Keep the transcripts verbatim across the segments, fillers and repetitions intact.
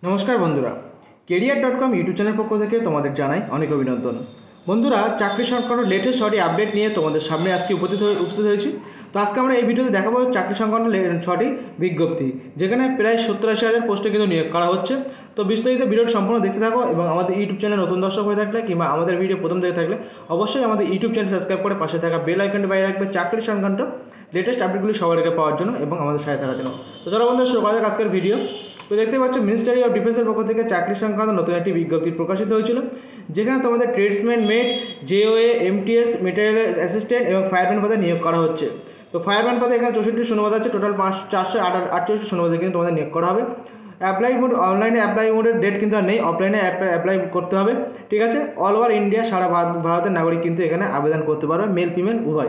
নমস্কার বন্ধুরা, career dot com YouTube channel পক্ষ থেকে তোমাদের জানাই অনেক অভিনন্দন। বন্ধুরা, চাকরি সংক্রান্ত লেটেস্ট ছটি আপডেট নিয়ে তোমাদের সামনে আজকে উপস্থিত হয়ে উপস্থিত হয়েছি। তো আজকে আমরা এই ভিডিওতে দেখাবো চাকরি সংক্রান্ত ছটি বিজ্ঞপ্তি, যেখানে প্রায় সত্তর আশি হাজার পোস্টে কিন্তু নিয়োগ করা হচ্ছে। তো বিস্তারিত ভিডিওটি সম্পূর্ণ দেখতে থাকো এবং আমাদের ইউটিউব চ্যানেল নতুন দর্শক হয়ে থাকলে কিংবা আমাদের ভিডিও প্রথম দেখে থাকলে অবশ্যই আমাদের ইউটিউব চ্যানেল সাবস্ক্রাইব করে পাশে থাকা বেল আইকনটি বাইরে রাখবে চাকরি সংক্রান্ত লেটেস্ট আপডেটগুলি সবার আগে পাওয়ার জন্য এবং আমাদের সাথে থাকার জন্য। তো চলো বন্ধুরা, শুরু করা যাক আজকের ভিডিও। তো দেখতে পাচ্ছ, মিনিস্ট্রি অফ ডিফেন্সের পক্ষ থেকে চাকরি সংক্রান্ত নতুন একটি বিজ্ঞপ্তি প্রকাশিত হয়েছিল, যেখানে তোমাদের tradesman mate, JOA, MTS, material assistant এবং ফায়ারম্যান পদে নিয়োগ করা হচ্ছে। তো ফায়ারম্যান পদে এখানে চৌষট্টি শূন্যপদ আছে, টোটাল পাঁচ চারশো আট আটচল্লিশটি শূন্যপদে কিন্তু তোমাদের নিয়োগ করা হবে। অ্যাপ্লাই মোড অনলাইনে অ্যাপ্লাই মোডের ডেট কিন্তু আর নেই, অফলাইনে অ্যাপ্লাই করতে হবে। ঠিক আছে, অল ওভার ইন্ডিয়া সারা ভারতের নাগরিক কিন্তু এখানে আবেদন করতে পারবে, মেল ফিমেল উভয়।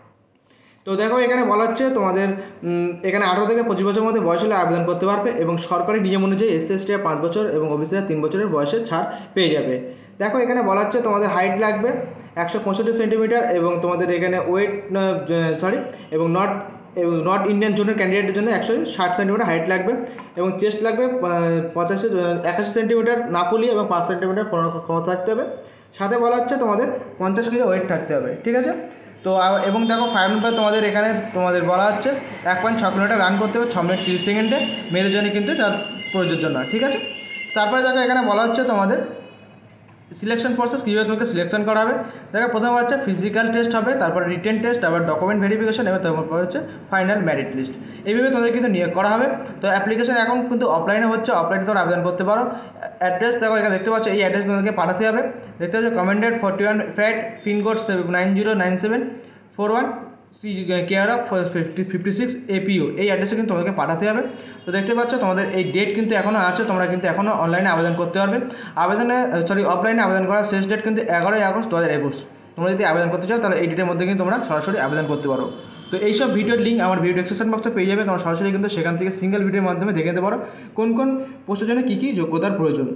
তো দেখো, এখানে বলা হচ্ছে তোমাদের এখানে আঠারো থেকে পঁচিশ বছরের মধ্যে বয়স হলে আবেদন করতে পারবে এবং সরকারি নিয়ম অনুযায়ী এসসি এসটিরা পাঁচ বছর এবং ওবিসিরা তিন বছরের বয়সে ছাড় পেয়ে যাবে। দেখো, এখানে বলা হচ্ছে তোমাদের হাইট লাগবে একশো পঁয়ষট্টি সেন্টিমিটার এবং তোমাদের এখানে ওয়েট সরি এবং নট এবং নর্থ ইন্ডিয়ান জোনের ক্যান্ডিডেটের জন্য একশো ষাট সেন্টিমিটার হাইট লাগবে এবং চেস্ট লাগবে পঁচাশি একাশি সেন্টিমিটার নাপুলি এবং পাঁচ সেন্টিমিটার ক্ষমতা থাকতে হবে। সাথে বলা হচ্ছে তোমাদের পঞ্চাশ কেজি ওয়েট থাকতে হবে। ঠিক আছে, তো এবং দেখো ফায়ারম্যান পদে তোমাদের এখানে তোমাদের বলা হচ্ছে এক পয়েন্ট ছ কিলোমিটার রান করতে হবে ছ মিনিট তিরিশ সেকেন্ডে, মেয়েদের জন্য কিন্তু তার প্রযোজ্য না। ঠিক আছে, তারপরে দেখো এখানে বলা হচ্ছে তোমাদের সিলেকশন প্রসেস কীভাবে তোমাকে সিলেকশন করা হবে। দেখো, প্রথমে হচ্ছে ফিজিক্যাল টেস্ট হবে, তারপর রিটেন টেস্ট, তারপর ডকুমেন্ট ভেরিফিকেশন এবং তারপর হচ্ছে ফাইনাল মেরিট লিস্ট। এইভাবে তোমাদের কিন্তু নিয়োগ করা হবে। তো অ্যাপ্লিকেশন এখন কিন্তু অফলাইনে হচ্ছে, অফলাইনে তোমরা আবেদন করতে পারো। অ্যাড্রেস দেখো এখানে দেখতে পাচ্ছ, এই অ্যাড্রেস তোমাদেরকে পাঠাতে হবে। দেখতে পাচ্ছ commandant forty one fat pin code nine zero nine seven four one C care of fifty fifty six APU, এই অ্যাড্রেসে কিন্তু তোমাদেরকে পাঠাতে হবে। তো দেখতে পাচ্ছ তোমাদের এই ডেট কিন্তু এখনও আছে, তোমরা কিন্তু এখনও অনলাইনে আবেদন করতে পারবে। আবেদনে সরি অফলাইনে আবেদন করার শেষ ডেট কিন্তু এগারোই আগস্ট দু হাজার একুশ। তোমরা যদি আবেদন করতে চাও তাহলে এই ডেটের মধ্যে কিন্তু তোমরা সরাসরি আবেদন করতে পারো। তো এইসব ভিডিওর লিঙ্ক আমার ভিডিও ডেসক্রিপশন বক্সে পেয়ে যাবে, তোমরা সরাসরি কিন্তু সেখান থেকে সিঙ্গেল ভিডিওর মাধ্যমে দেখে নিতে পারো কোন কোন পোস্টের জন্য কী কী যোগ্যতার প্রয়োজন।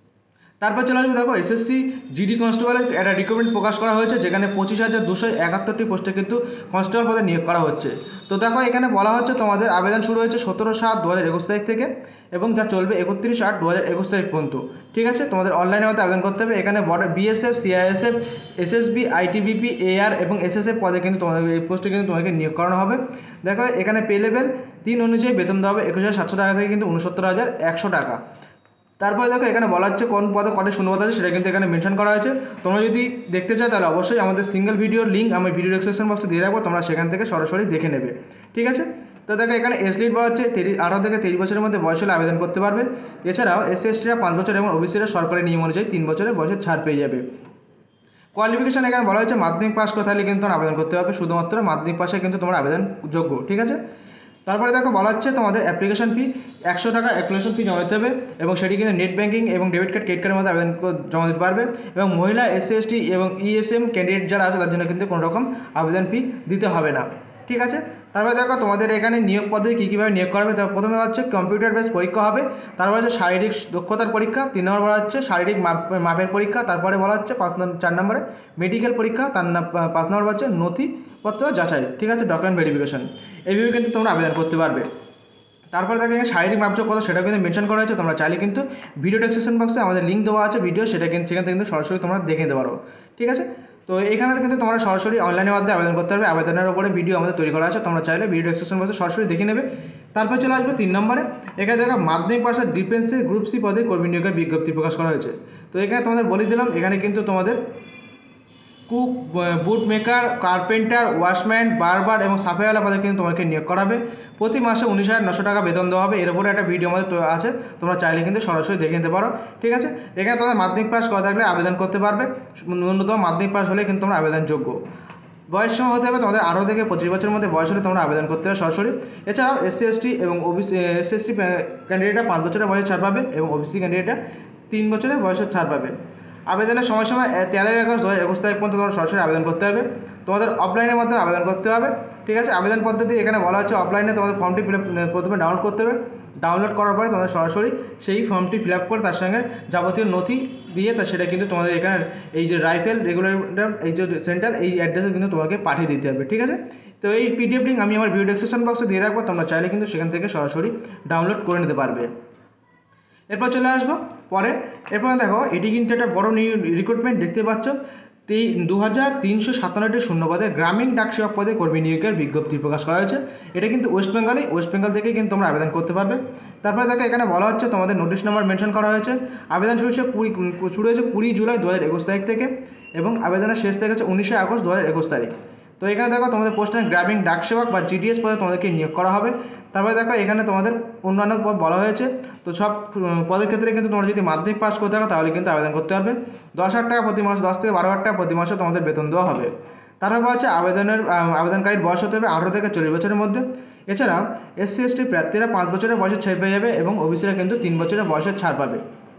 তারপর চলে আসবে, দেখো এসএসসি জিডি কনস্টেবলের একটা রিক্রুটমেন্ট প্রকাশ করা হয়েছে, যেখানে পঁচিশ হাজার দুশো একাত্তরটি পোস্টে কিন্তু কনস্টেবল পদে নিয়োগ করা হচ্ছে। তো দেখো, এখানে বলা হচ্ছে তোমাদের আবেদন শুরু হয়েছে সতেরো সাত দু হাজার একুশ তারিখ থেকে এবং যা চলবে একত্রিশ আট দু হাজার একুশ তারিখ পর্যন্ত। ঠিক আছে, তোমাদের অনলাইনের মধ্যে আবেদন করতে হবে। এখানে border BSF, CISF, SSB, ITBP, AR এবং এসএসএফ পদে কিন্তু তোমাদের এই পোস্টে কিন্তু তোমাকে নিয়োগ করানো হবে। দেখো, এখানে পে লেভেল তিন অনুযায়ী বেতন দেওয়া হবে একুশ হাজার সাতশো টাকা থেকে কিন্তু উনসত্তর হাজার একশো টাকা। তারপরে দেখো, এখানে বলা হচ্ছে কোন পদে কটা শূন্যপদ আছে সেটা কিন্তু এখানে মেনশন করা হয়েছে। তোমরা যদি দেখতে চাও তাহলে অবশ্যই আমাদের সিঙ্গেল ভিডিওর লিঙ্ক আমি ভিডিও ডেসক্রিপশন বক্সে দিয়ে রাখবো, তোমরা সেখান থেকে সরাসরি দেখে নেবে। ঠিক আছে, তো দেখো এখানে এজ লিমিট বলা হচ্ছে আঠারো থেকে তেইশ বছরের মধ্যে বয়স হলে আবেদন করতে পারবে। এছাড়াও এসসি এসটিরা পাঁচ বছর এবং ওবিসিরা সরকারি নিয়ম অনুযায়ী তিন বছরের বয়সের ছাড় পেয়ে যাবে। কোয়ালিফিকেশন এখানে বলা হচ্ছে মাধ্যমিক পাস করে থাকলে কিন্তু তোমরা আবেদন করতে পারবে, শুধুমাত্র মাধ্যমিক পাশে কিন্তু তোমরা আবেদন যোগ্য। ঠিক আছে, তারপরে দেখো বলা হচ্ছে তোমাদের অ্যাপ্লিকেশন ফি একশো টাকা অ্যাপ্লিকেশন ফি জমা দিতে হবে এবং সেটি কিন্তু নেট ব্যাঙ্কিং এবং ডেবিট কার্ড ক্রেডিট কার্ডের মধ্যে আবেদন জমা দিতে পারবে। এবং মহিলা এসসি এসটি এবং ইএসএম ক্যান্ডিডেট যারা আছে তার জন্য কিন্তু কোনো রকম আবেদন ফি দিতে হবে না। ঠিক আছে, তারপরে দেখো তোমাদের এখানে নিয়োগ পদ্ধতি কী কীভাবে নিয়োগ করা হবে। তার প্রথমে হচ্ছে কম্পিউটার বেস পরীক্ষা হবে, তারপরে হচ্ছে শারীরিক দক্ষতার পরীক্ষা, তিন নম্বর বলা হচ্ছে শারীরিক মাপের পরীক্ষা, তারপরে বলা হচ্ছে পাঁচ চার নম্বরে মেডিকেল পরীক্ষা, তার পাঁচ নম্বর হচ্ছে নথিপত্র যাচাই। ঠিক আছে, ডকুমেন্ট ভেরিফিকেশন। এইভাবে কিন্তু তোমরা আবেদন করতে পারবে। তারপরে দেখো এখানে শারীরিক মাপযোগ কথা সেটা কিন্তু মেনশন করা হয়েছে, তোমরা চাইলে কিন্তু ভিডিও ডেসক্রিপশন বক্সে আমাদের লিঙ্ক দেওয়া আছে ভিডিও, সেটা কিন্তু সেখান থেকে কিন্তু সরাসরি তোমরা দেখে নিতে পারো। ঠিক আছে, তো এখানে কিন্তু তোমরা সরাসরি অনলাইনের মাধ্যমে আবেদন করতে পারবে, আবেদনের উপরে ভিডিও আমাদের তৈরি করা আছে, তোমরা চাইলে ভিডিও ডেসক্রিপশন বক্সে সরাসরি দেখে নেবে। তারপর চলে আসবে তিন নম্বরে, এখানে দেখো মাধ্যমিক পাশের ডিফেন্সের গ্রুপ সি পদে কর্মী নিয়োগের বিজ্ঞপ্তি প্রকাশ করা হয়েছে। তো এখানে তোমাদের বলে দিলাম, এখানে কিন্তু তোমাদের cook, boot maker, carpenter, washman, barber এবং সাফাইওয়ালা পদে কিন্তু তোমাকে নিয়োগ করাবে। প্রতি মাসে উনিশ হাজার নশো টাকা বেতন দেওয়া হবে। এর উপরে একটা ভিডিও আমাদের আছে, তোমরা চাইলে কিন্তু সরাসরি দেখে নিতে পারো। ঠিক আছে, এখানে তোমাদের মাধ্যমিক পাস করা থাকলে আবেদন করতে পারবে, ন্যূনতম মাধ্যমিক পাস হলে কিন্তু তোমরা আবেদনযোগ্য। বয়স সীমা হতে হবে তোমাদের আঠারো থেকে পঁচিশ বছরের মধ্যে বয়স হলে তোমরা আবেদন করতে হবে সরাসরি। এছাড়াও এসসি এসটি এবং ওবিসি এসসি এসটি ক্যান্ডিডেটরা পাঁচ বছরের বয়সে ছাড় পাবে এবং ওবিসি ক্যান্ডিডেটরা তিন বছরের বয়সে ছাড় পাবে। আবেদনের সময়সীমা তেরোই আগস্ট দু হাজার একুশ তারিখ পর্যন্ত তোমরা সরাসরি আবেদন করতে হবে। তোমাদের অফলাইনের মাধ্যমে আবেদন করতে হবে। ঠিক আছে, আবেদন পদ্ধতি এখানে বলা হচ্ছে অফলাইনে তোমাদের ফর্মটি ফিল আপ প্রথমে ডাউনলোড করতে হবে, ডাউনলোড করার পরে তোমাদের সরাসরি সেই ফর্মটি ফিল আপ করে তার সঙ্গে যাবতীয় নথি দিয়ে তা সেটা কিন্তু তোমাদের এখানে এই যে রাইফেল রেগুলেটর এই যে সেন্টার এই অ্যাড্রেসে কিন্তু তোমাকে পাঠিয়ে দিতে হবে। ঠিক আছে, তো এই পিডিএফ লিঙ্ক আমি আমার ভিডিও ডেসক্রিপশন বক্সে দিয়ে রাখবো, তোমরা চাইলে কিন্তু সেখান থেকে সরাসরি ডাউনলোড করে নিতে পারবে। এরপর চলে আসবো পরে। এরপর দেখো এটি কিন্তু একটা বড় রিক্রুটমেন্ট দেখতে পাচ্ছ। দু হাজার তিনশো সাতান্নটি শূন্যপদে গ্রামীণ ডাক সেবক পদে কর্মী নিয়োগের বিজ্ঞপ্তি প্রকাশ করা হয়েছে। এটা কিন্তু ওয়েস্ট বেঙ্গলে ওয়েস্ট বেঙ্গল থেকে কিন্তু তোমরা আবেদন করতে পারবে। তারপরে দেখো এখানে বলা হচ্ছে তোমাদের নোটিশ নাম্বার মেনশন করা হয়েছে। আবেদন শুরু হচ্ছে কুড়ি শুরু হয়েছে কুড়ি জুলাই দু হাজার একুশ তারিখ থেকে এবং আবেদনের শেষ তারিখ হচ্ছে উনিশে আগস্ট দু হাজার একুশ তারিখ। তো এখানে দেখো তোমাদের পোস্টে গ্রামীণ ডাক সেবক বা জিডিএস পদে তোমাদেরকে নিয়োগ করা হবে। তারপরে দেখো এখানে তোমাদের অন্যান্য পদ বলা হয়েছে। তো সব পদের ক্ষেত্রে কিন্তু তোমরা যদি মাধ্যমিক পাস করতে থাকো তাহলে কিন্তু আবেদন করতে পারবে। দশ হাজার টাকা প্রতি মাস দশ থেকে বারো হাজার টাকা প্রতি মাসে তোমাদের বেতন দেওয়া হবে। তারপর বলা হচ্ছে আবেদনের আবেদনকারীর বয়স হতে হবে আঠারো থেকে চল্লিশ বছরের মধ্যে। এছাড়া এসসি এসটি প্রার্থীরা পাঁচ বছরের বয়সের ছাড় পেয়ে যাবে এবং ওবিসিরা কিন্তু তিন বছরের বয়সের ছাড় পাবে।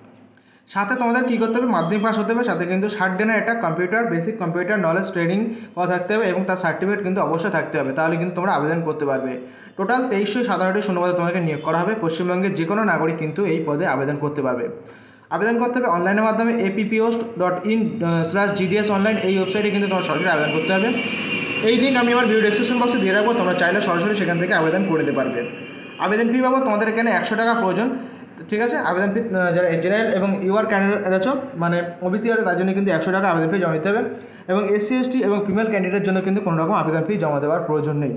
সাথে তোমাদের কী করতে হবে, মাধ্যমিক পাস হতে হবে, সাথে কিন্তু ষাট দিনের একটা computer basic computer knowledge training করা থাকতে হবে এবং তার সার্টিফিকেট কিন্তু অবশ্যই থাকতে হবে, তাহলে কিন্তু তোমরা আবেদন করতে পারবে। টোটাল তেইশশো সাতান্নটি শূন্যপদে তোমাকে নিয়োগ করা হবে। পশ্চিমবঙ্গের যে কোনো নাগরিক কিন্তু এই পদে আবেদন করতে পারবে। আবেদন করতে হবে অনলাইনের মাধ্যমে এপিপিওস্ট dot in slash GDS online এই ওয়েবসাইটে কিন্তু তোমার সরাসরি আবেদন করতে হবে। এই লিঙ্ক আমি আমার ভিডিও ডেসক্রিপশন বক্সে দিয়ে রাখবো, তোমরা চাইলে সরাসরি সেখান থেকে আবেদন করে দিতে পারবে। আবেদন ফি বাবদ তোমাদের এখানে একশো টাকা প্রয়োজন, ঠিক আছে। আবেদন ফি যারা জেনারেল এবং ইউআর ক্যান্ডিডেট আছো মানে ওবিসি আছে তার জন্য কিন্তু একশো টাকা আবেদন ফি জমা দিতে হবে এবং এসসি এসটি এবং ফিমেল ক্যান্ডিডেটের জন্য কিন্তু কোনো রকম আবেদন ফি জমা দেওয়ার প্রয়োজন নেই,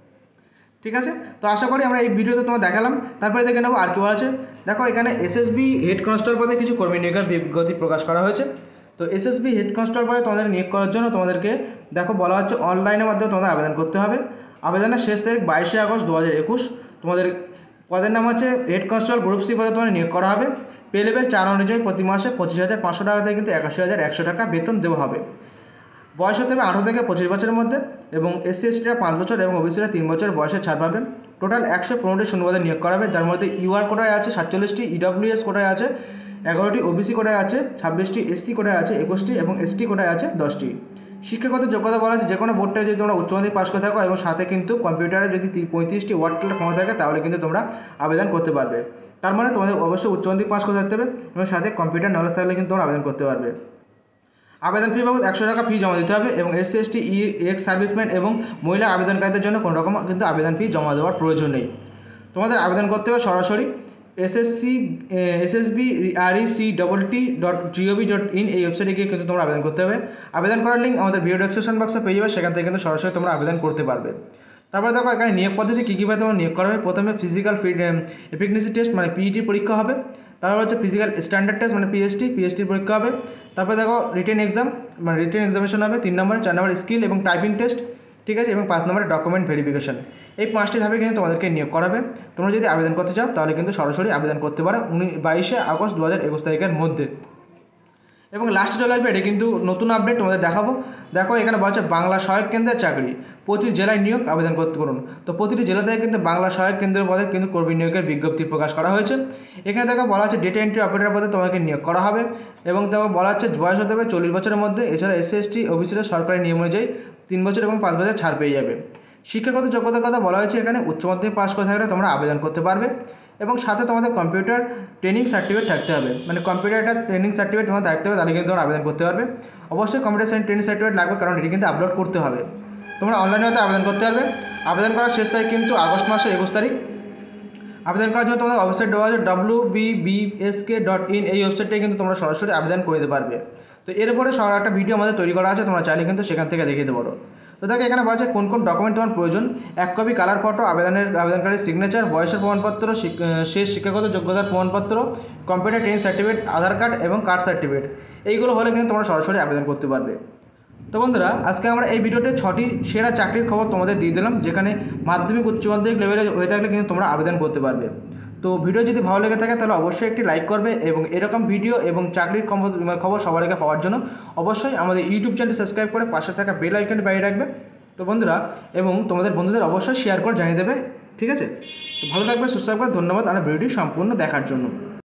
ঠিক আছে। তো আশা করি আমরা এই ভিডিওতে তোমার দেখালাম। তারপরে দেখে নেবো আর কি বলা আছে। দেখো এখানে এসএসবি হেড কনস্টেবল পদে কিছু কর্মী নিয়োগের বিজ্ঞপ্তি প্রকাশ করা হয়েছে। তো এসএসবি হেড কনস্টেবল পদে তোমাদের নিয়োগ করার জন্য তোমাদেরকে দেখো বলা হচ্ছে অনলাইনের মাধ্যমে তোমাদের আবেদন করতে হবে। আবেদনের শেষ তারিখ বাইশে আগস্ট দু হাজার একুশ। তোমাদের পদের নাম হচ্ছে হেড কনস্টেবল গ্রুপ সি পদে তোমাদের নিয়োগ করা হবে। পে লেভেল চার অনুযায়ী প্রতি মাসে পঁচিশ হাজার পাঁচশো টাকা থেকে কিন্তু একাশি হাজার একশো টাকা বেতন দেওয়া হবে। বয়স হতে হবে আঠারো থেকে পঁচিশ বছরের মধ্যে এবং এসসি এসটিরা পাঁচ বছর এবং ওবিসিরা তিন বছর বয়সে ছাড় পাবেন। টোটাল একশো পনেরোটি শূন্যপদে নিয়োগ করা হবে, যার মধ্যে ইউআর কোটায় আছে সাতচল্লিশটি, ইডব্লিউএস কোটায় আছে এগারোটি, ওবিসি কোটায় আছে ছাব্বিশটি, এসসি কোটায় আছে একুশটি এবং এসটি কোটায় আছে দশটি। শিক্ষাগত যোগ্যতা বলা আছে যে কোনো বোর্ডে যদি তোমরা উচ্চ মাধ্যমিক পাস করে থাকো এবং সাথে কিন্তু কম্পিউটারে যদি পঁয়ত্রিশটি ওয়ার্ড ক্ষমতা থাকে তাহলে কিন্তু তোমরা আবেদন করতে পারবে। তার মানে তোমাদের অবশ্যই উচ্চ মাধ্যমিক পাস করে থাকতে হবে এবং সাথে কম্পিউটার নলেজ থাকলে কিন্তু তোমরা আবেদন করতে পারবে। আবেদন ফি বাবদ একশো টাকা ফি জমা দিতে হবে এবং এসসি এসটি ই এক্স সার্ভিসম্যান এবং মহিলা আবেদনকারীদের জন্য কোনো রকম কিন্তু আবেদন ফি জমা দেওয়ার প্রয়োজন নেই। তোমাদের আবেদন করতে হবে সরাসরি SSC SSB R E C double T dot GOV dot in এই ওয়েবসাইটে গিয়ে কিন্তু তোমরা আবেদন করতে হবে। আবেদন করার লিঙ্ক আমাদের ভিডিও ডেসক্রিপশন বক্সে পেয়ে যাবে, সেখান থেকে কিন্তু সরাসরি তোমরা আবেদন করতে পারবে। তারপরে দেখো এখানে নিয়োগ পদ্ধতি কী কীভাবে তোমরা নিয়োগ করা হবে। প্রথমে ফিজিক্যাল এফিকনেসি টেস্ট মানে পিইটি পরীক্ষা হবে। তারপর হচ্ছে ফিজিক্যাল স্ট্যান্ডার্ড টেস্ট মানে পিএসটি পিএসটির পরীক্ষা হবে। তারপরে দেখো রিটেন এক্সাম মানে রিটেন এক্সামিনেশন হবে তিন নম্বরে, চার নম্বর স্কিল এবং টাইপিং টেস্ট, ঠিক আছে, এবং পাঁচ নম্বরে ডকুমেন্ট ভেরিফিকেশন। এই পাঁচটি ধাপে কিন্তু তোমাদেরকে নিয়োগ করাবে। তোমরা যদি আবেদন করতে চাও তাহলে কিন্তু সরাসরি আবেদন করতে পারো উনি বাইশে আগস্ট দু হাজার একুশ তারিখের মধ্যে। এবং লাস্টে চলে আসবে এটা কিন্তু নতুন আপডেট তোমাদের দেখাবো। দেখো এখানে বলা হচ্ছে বাংলা সহায়ক কেন্দ্রের চাকরি প্রতি জেলায় নিয়োগ আবেদন করতে করুন। তো প্রতিটি জেলা থেকে কিন্তু বাংলা সহায়ক কেন্দ্রের পদে কিন্তু কর্মী নিয়োগের বিজ্ঞপ্তি প্রকাশ করা হয়েছে। এখানে দেখো বলা হচ্ছে ডেটা এন্ট্রি অপারেটর পদে তোমাকে নিয়োগ করা হবে এবং দেখো বলা হচ্ছে বয়স হতে হবে চল্লিশ বছরের মধ্যে। এছাড়া এসসি এসটি ওবিসিরা সরকারি নিয়ম অনুযায়ী তিন বছর এবং পাঁচ বছর ছাড় পেয়ে যাবে। শিক্ষাগত যোগ্যতার কথা বলা হয়েছে এখানে উচ্চ মাধ্যমিক পাস করে থাকলে তোমরা আবেদন করতে পারবে এবং সাথে তোমাদের কম্পিউটার ট্রেনিং সার্টিফিকেট থাকতে হবে, মানে কম্পিউটার একটা ট্রেনিং সার্টিফিকেট তোমার থাকতে হবে, তাহলে কিন্তু তোমরা আবেদন করতে পারবে। অবশ্যই কম্পিউটার সায়েন্স ট্রেনিং সার্টিফিকেট লাগবে, কারণ এটি কিন্তু আপলোড করতে হবে। তোমরা অনলাইনে হয়তো আবেদন করতে পারবে। আবেদন করার শেষ তারিখ কিন্তু আগস্ট মাসের একুশ তারিখ। আবেদন করার জন্য তোমাদের ওয়েবসাইট দেওয়া আছে W B B S K dot in এই ওয়েবসাইটে কিন্তু তোমরা সরাসরি আবেদন করে দিতে পারবে। তো এরপরে সব একটা ভিডিও আমাদের তৈরি করা আছে, তোমরা চাইলে কিন্তু সেখান থেকে দেখে দিতে পারো। তো দেখো এখানে বলা আছে কোন কোন ডকুমেন্ট তোমার প্রয়োজন। এক কপি কালার ফটো, আবেদনের আবেদনকারীর সিগনেচার, বয়সের প্রমাণপত্র, শেষ শিক্ষাগত যোগ্যতার প্রমাণপত্র, computer training certificate, Aadhaar card এবং কার্ড সার্টিফিকেট, এইগুলো হলে কিন্তু তোমরা সরাসরি আবেদন করতে পারবে। তো বন্ধুরা আজকে আমরা এই ভিডিওতে ছটি সেরা চাকরির খবর তোমাদের দিয়ে দিলাম, যেখানে মাধ্যমিক উচ্চ মাধ্যমিক লেভেলে হয়ে থাকলে কিন্তু তোমরা আবেদন করতে পারবে। তো ভিডিও যদি ভালো লেগে থাকে তাহলে অবশ্যই একটি লাইক করবে এবং এরকম ভিডিও এবং চাকরির খবর সবার আগে পাওয়ার জন্য অবশ্যই আমাদের ইউটিউব চ্যানেলটি সাবস্ক্রাইব করে পাশে থাকা বেল আইকনটি বাজিয়ে রাখবে। তো বন্ধুরা এবং তোমাদের বন্ধুদের অবশ্যই শেয়ার করে জানিয়ে দেবে, ঠিক আছে। তো ভালো থাকবে, সুস্থ থাকবে, ধন্যবাদ আমার ভিডিওটি সম্পূর্ণ দেখার জন্য।